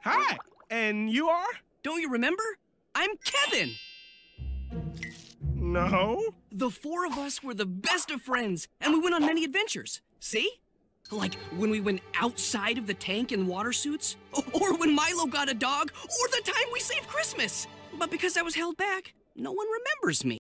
Hi, and you are? Don't you remember? I'm Kevin. No. The four of us were the best of friends, and we went on many adventures. See? Like when we went outside of the tank in water suits, or when Milo got a dog, or the time we saved Christmas. But because I was held back, no one remembers me.